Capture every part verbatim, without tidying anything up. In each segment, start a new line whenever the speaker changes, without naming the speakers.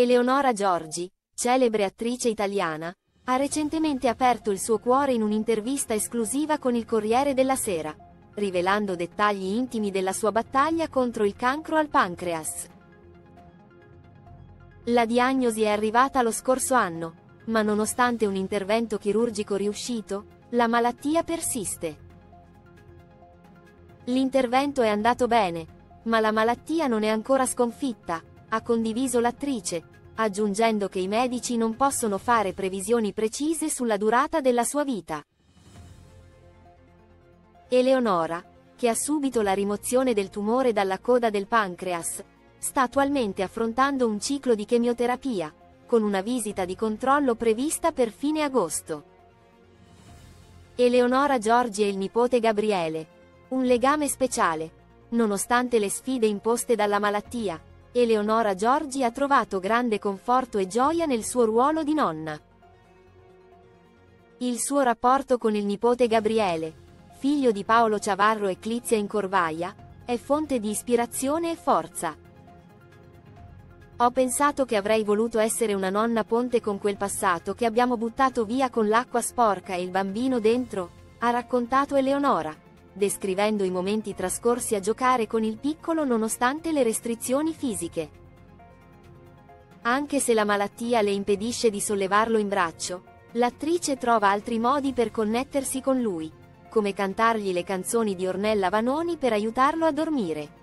Eleonora Giorgi, celebre attrice italiana, ha recentemente aperto il suo cuore in un'intervista esclusiva con il Corriere della Sera, rivelando dettagli intimi della sua battaglia contro il cancro al pancreas. La diagnosi è arrivata lo scorso anno, ma nonostante un intervento chirurgico riuscito, la malattia persiste. L'intervento è andato bene, ma la malattia non è ancora sconfitta, ha condiviso l'attrice, aggiungendo che i medici non possono fare previsioni precise sulla durata della sua vita. Eleonora, che ha subito la rimozione del tumore dalla coda del pancreas, sta attualmente affrontando un ciclo di chemioterapia, con una visita di controllo prevista per fine agosto. Eleonora Giorgi e il nipote Gabriele. Un legame speciale. Nonostante le sfide imposte dalla malattia, Eleonora Giorgi ha trovato grande conforto e gioia nel suo ruolo di nonna. Il suo rapporto con il nipote Gabriele, figlio di Paolo Ciavarro e Clizia Incorvaia, è fonte di ispirazione e forza. Ho pensato che avrei voluto essere una nonna ponte con quel passato che abbiamo buttato via con l'acqua sporca e il bambino dentro, ha raccontato Eleonora, descrivendo i momenti trascorsi a giocare con il piccolo nonostante le restrizioni fisiche. Anche se la malattia le impedisce di sollevarlo in braccio, l'attrice trova altri modi per connettersi con lui, come cantargli le canzoni di Ornella Vanoni per aiutarlo a dormire.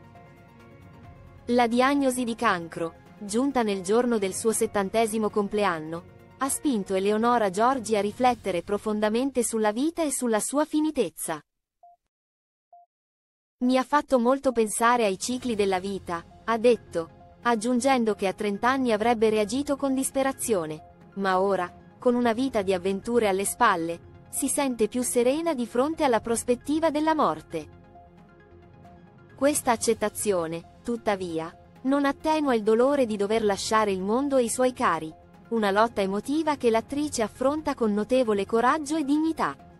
La diagnosi di cancro, giunta nel giorno del suo settantesimo compleanno, ha spinto Eleonora Giorgi a riflettere profondamente sulla vita e sulla sua finitezza. Mi ha fatto molto pensare ai cicli della vita, ha detto, aggiungendo che a trenta anni avrebbe reagito con disperazione, ma ora, con una vita di avventure alle spalle, si sente più serena di fronte alla prospettiva della morte. Questa accettazione, tuttavia, non attenua il dolore di dover lasciare il mondo e i suoi cari, una lotta emotiva che l'attrice affronta con notevole coraggio e dignità.